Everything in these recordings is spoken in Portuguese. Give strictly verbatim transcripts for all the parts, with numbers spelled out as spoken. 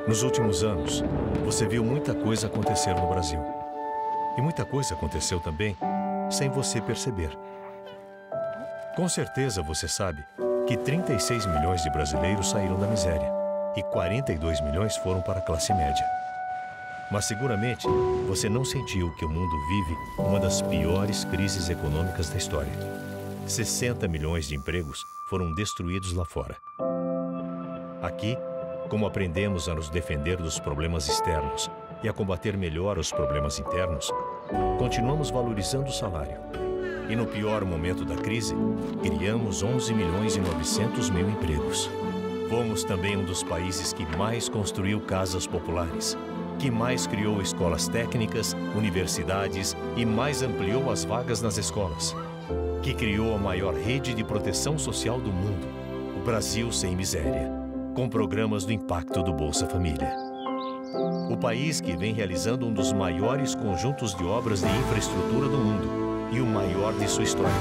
Nos últimos anos, você viu muita coisa acontecer no Brasil. E muita coisa aconteceu também sem você perceber. Com certeza você sabe que trinta e seis milhões de brasileiros saíram da miséria e quarenta e dois milhões foram para a classe média. Mas seguramente você não sentiu que o mundo vive uma das piores crises econômicas da história. sessenta milhões de empregos foram destruídos lá fora. Aqui, como aprendemos a nos defender dos problemas externos e a combater melhor os problemas internos, continuamos valorizando o salário. E no pior momento da crise, criamos onze milhões e novecentos mil empregos. Fomos também um dos países que mais construiu casas populares, que mais criou escolas técnicas, universidades e mais ampliou as vagas nas escolas, que criou a maior rede de proteção social do mundo, o Brasil Sem Miséria, com programas do impacto do Bolsa Família. O país que vem realizando um dos maiores conjuntos de obras de infraestrutura do mundo e o maior de sua história.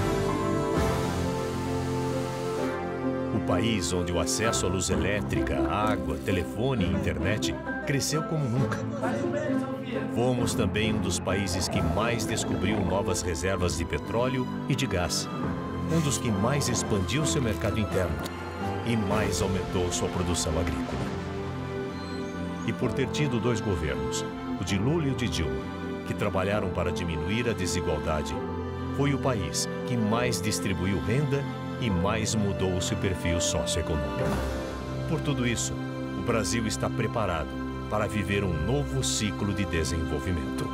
O país onde o acesso à luz elétrica, água, telefone e internet cresceu como nunca. Fomos também um dos países que mais descobriu novas reservas de petróleo e de gás, um dos que mais expandiu seu mercado interno e mais aumentou sua produção agrícola. E por ter tido dois governos, o de Lula e o de Dilma, que trabalharam para diminuir a desigualdade, foi o país que mais distribuiu renda e mais mudou o seu perfil socioeconômico. Por tudo isso, o Brasil está preparado para viver um novo ciclo de desenvolvimento.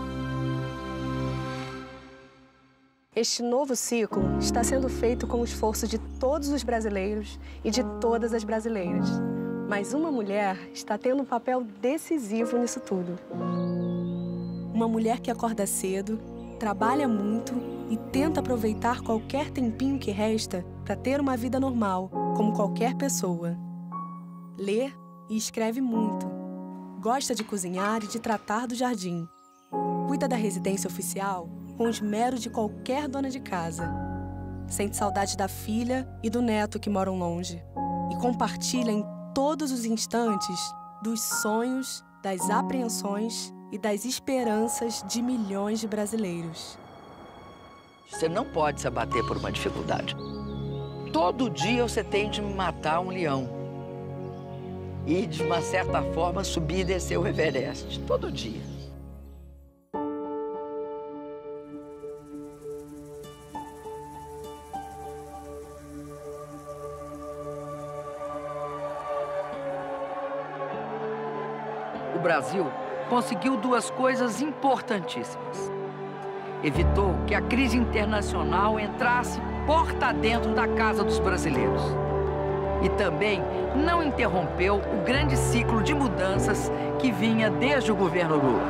Este novo ciclo está sendo feito com o esforço de todos os brasileiros e de todas as brasileiras. Mas uma mulher está tendo um papel decisivo nisso tudo. Uma mulher que acorda cedo, trabalha muito e tenta aproveitar qualquer tempinho que resta para ter uma vida normal, como qualquer pessoa. Lê e escreve muito. Gosta de cozinhar e de tratar do jardim. Cuida da residência oficial com os meros de qualquer dona de casa. Sente saudade da filha e do neto que moram longe. E compartilha em todos os instantes dos sonhos, das apreensões e das esperanças de milhões de brasileiros. Você não pode se abater por uma dificuldade. Todo dia você tem de matar um leão. E, de uma certa forma, subir e descer o Everest. Todo dia. O Brasil conseguiu duas coisas importantíssimas. Evitou que a crise internacional entrasse porta dentro da casa dos brasileiros. E também não interrompeu o grande ciclo de mudanças que vinha desde o governo Lula.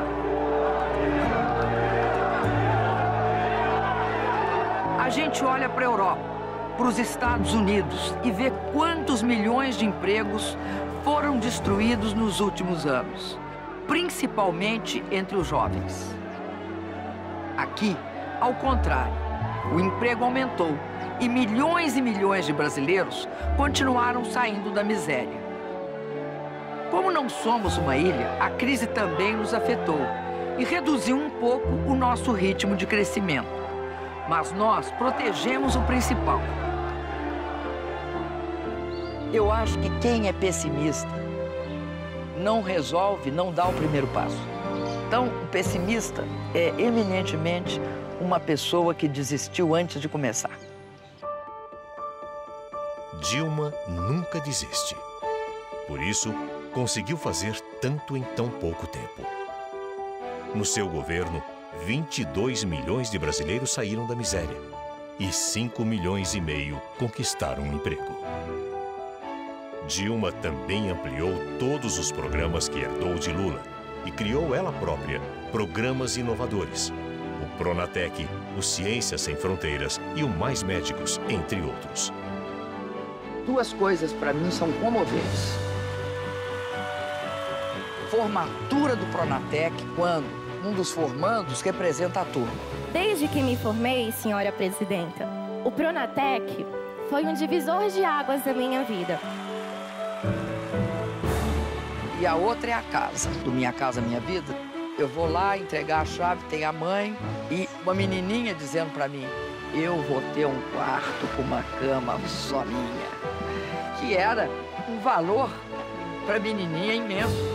A gente olha para a Europa, para os Estados Unidos e vê quantos milhões de empregos foram destruídos nos últimos anos, principalmente entre os jovens. Aqui, ao contrário, o emprego aumentou e milhões e milhões de brasileiros continuaram saindo da miséria. Como não somos uma ilha, a crise também nos afetou e reduziu um pouco o nosso ritmo de crescimento. Mas nós protegemos o principal. Eu acho que quem é pessimista não resolve, não dá o primeiro passo. Então, o pessimista é eminentemente uma pessoa que desistiu antes de começar. Dilma nunca desiste. Por isso, conseguiu fazer tanto em tão pouco tempo. No seu governo, vinte e dois milhões de brasileiros saíram da miséria e cinco milhões e meio conquistaram um emprego. Dilma também ampliou todos os programas que herdou de Lula e criou ela própria programas inovadores. O Pronatec, o Ciências Sem Fronteiras e o Mais Médicos, entre outros. Duas coisas para mim são comoventes. Formatura do Pronatec, quando um dos formandos representa a turma. Desde que me formei, senhora presidenta, o Pronatec foi um divisor de águas da minha vida. e a outra é a casa. Do Minha Casa Minha Vida, eu vou lá entregar a chave, tem a mãe e uma menininha dizendo para mim, eu vou ter um quarto com uma cama só minha. Que era um valor para a menininha imenso.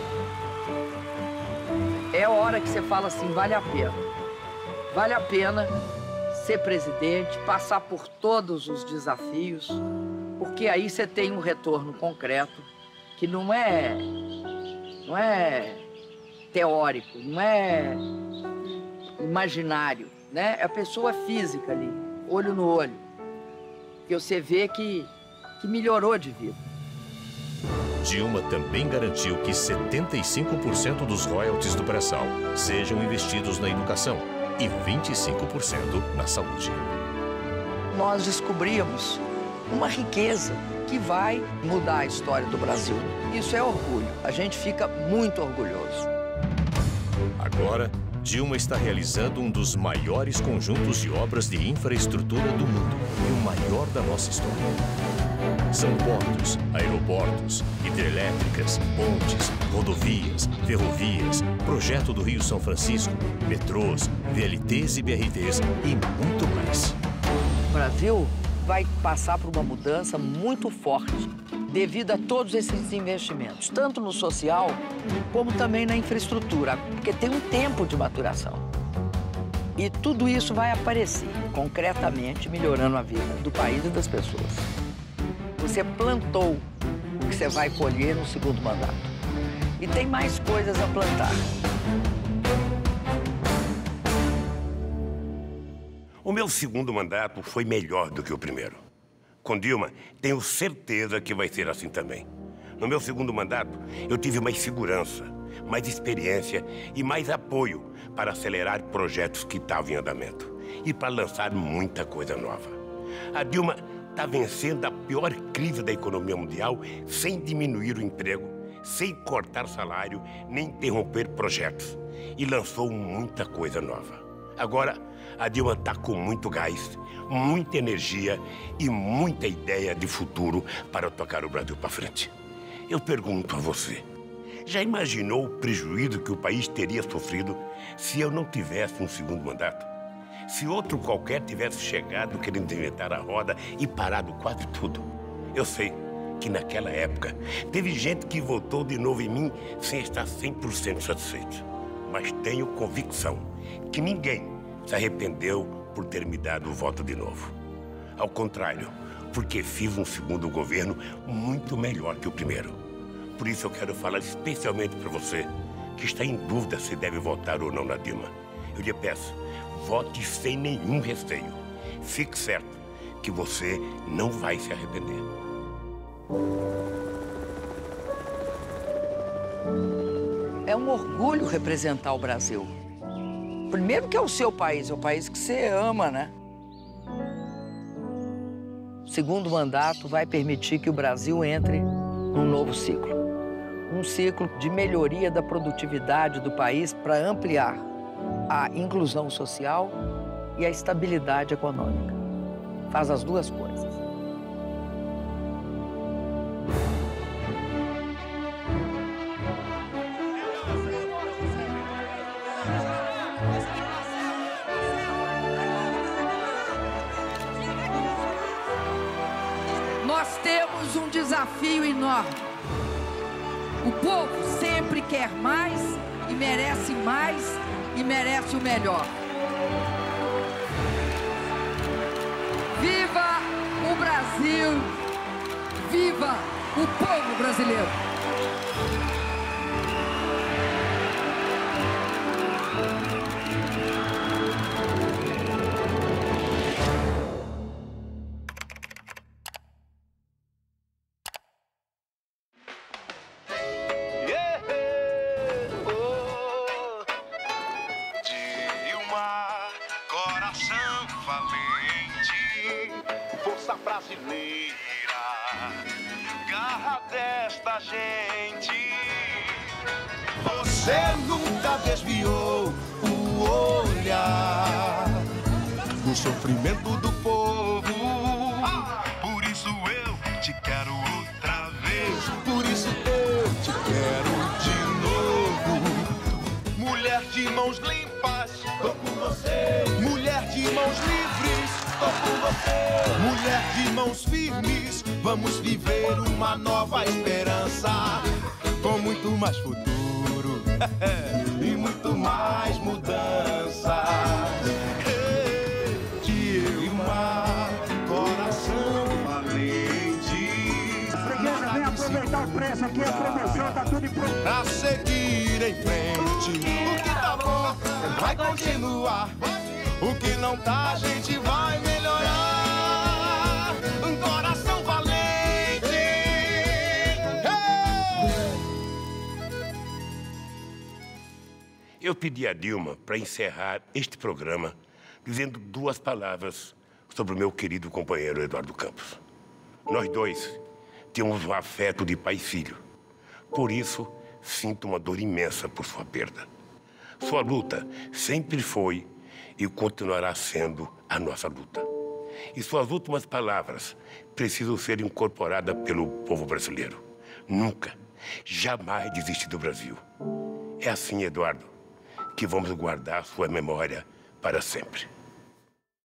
É a hora que você fala assim, vale a pena. Vale a pena ser presidente, passar por todos os desafios, porque aí você tem um retorno concreto que não é, não é teórico, não é imaginário, né? É a pessoa física ali, olho no olho, que você vê que, que melhorou de vida. Dilma também garantiu que setenta e cinco por cento dos royalties do pré-sal sejam investidos na educação e vinte e cinco por cento na saúde. Nós descobrimos uma riqueza que vai mudar a história do Brasil. Isso é orgulho. A gente fica muito orgulhoso. Agora, Dilma está realizando um dos maiores conjuntos de obras de infraestrutura do mundo e o maior da nossa história. São portos, aeroportos, hidrelétricas, pontes, rodovias, ferrovias, projeto do Rio São Francisco, metrôs, V L Ts e B R Ts e muito mais. O Brasil vai passar por uma mudança muito forte devido a todos esses investimentos, tanto no social como também na infraestrutura, porque tem um tempo de maturação. E tudo isso vai aparecer concretamente, melhorando a vida do país e das pessoas. Você plantou o que você vai colher no segundo mandato. E tem mais coisas a plantar. O meu segundo mandato foi melhor do que o primeiro. Com Dilma, tenho certeza que vai ser assim também. No meu segundo mandato, eu tive mais segurança, mais experiência e mais apoio para acelerar projetos que estavam em andamento e para lançar muita coisa nova. A Dilma está vencendo a pior crise da economia mundial sem diminuir o emprego, sem cortar salário, nem interromper projetos. E lançou muita coisa nova. Agora, a Dilma está com muito gás, muita energia e muita ideia de futuro para tocar o Brasil para frente. Eu pergunto a você, já imaginou o prejuízo que o país teria sofrido se eu não tivesse um segundo mandato? Se outro qualquer tivesse chegado querendo inventar a roda e parado quase tudo? Eu sei que naquela época teve gente que votou de novo em mim sem estar cem por cento satisfeito. Mas tenho convicção que ninguém se arrependeu por ter me dado o voto de novo. Ao contrário, porque fiz um segundo governo muito melhor que o primeiro. Por isso eu quero falar especialmente para você que está em dúvida se deve votar ou não na Dilma. Eu lhe peço, vote sem nenhum receio. Fique certo que você não vai se arrepender. É um orgulho representar o Brasil. Primeiro que é o seu país, é o país que você ama, né? O segundo mandato vai permitir que o Brasil entre num novo ciclo. Um ciclo de melhoria da produtividade do país para ampliar a inclusão social e a estabilidade econômica. Faz as duas coisas. Nós temos um desafio enorme. O povo sempre quer mais e merece mais e merece o melhor. Viva o Brasil! Viva o povo brasileiro! Brasileira, garra desta gente. Você nunca desviou o olhar do sofrimento do povo. Por isso eu te quero outra vez. Por isso eu te quero mãos limpas, tô com você. Mulher de mãos livres, tô com você. Mulher de mãos firmes, vamos viver uma nova esperança, com muito mais futuro e muito mais mudança. Dilma, coração valente. Freguesa, vem aproveitar o preço aqui, a promoção tá tudo em pronto. Pra seguir em frente, o que tá bom vai continuar, o que não tá a gente vai melhorar. Um coração valente. Hey! Eu pedi a Dilma para encerrar este programa dizendo duas palavras sobre o meu querido companheiro Eduardo Campos. Nós dois temos um afeto de pai e filho. Por isso, sinto uma dor imensa por sua perda. Sua luta sempre foi e continuará sendo a nossa luta. E suas últimas palavras precisam ser incorporadas pelo povo brasileiro. Nunca, jamais desistir do Brasil. É assim, Eduardo, que vamos guardar sua memória para sempre.